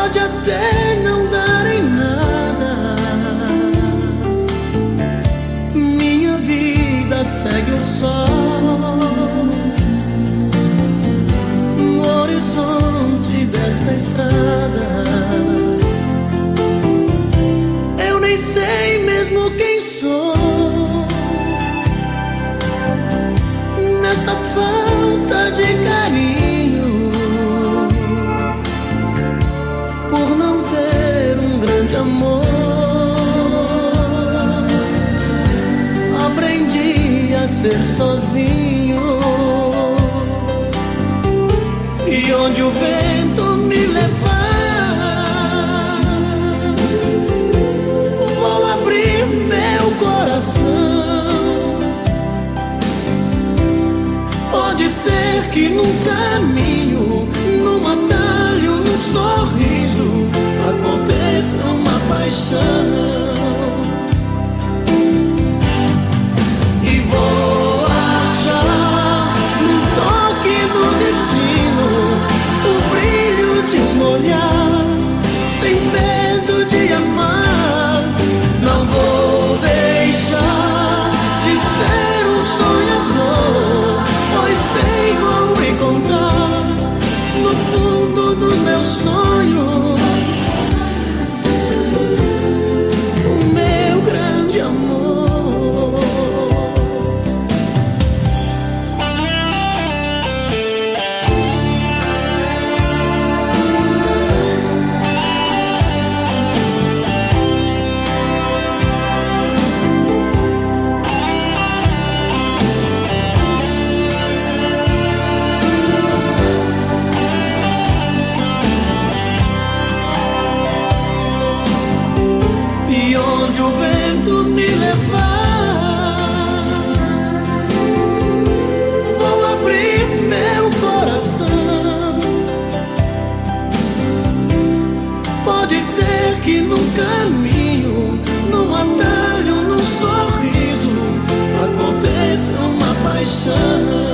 pode até não dar em nada, minha vida segue o sol no horizonte dessa estrada. Eu nem sei mesmo quem sou nessa falta de carinho, por não ter um grande amor. Aprendi a ser sozinho, e onde o vento me levar, vou abrir meu coração. Pode ser que num caminho, num atalho, num sorriso, aconteça uma paixão. E vou achar no toque do destino o brilho de um olhar, sem medo de amar. Não vou deixar de ser um sonhador, pois sei vou encontrar no fundo dos meus sonhos o meu grande amor. E onde o vento me levar, vou abrir meu coração. Pode ser que num caminho, num atalho, num sorriso, aconteça uma paixão.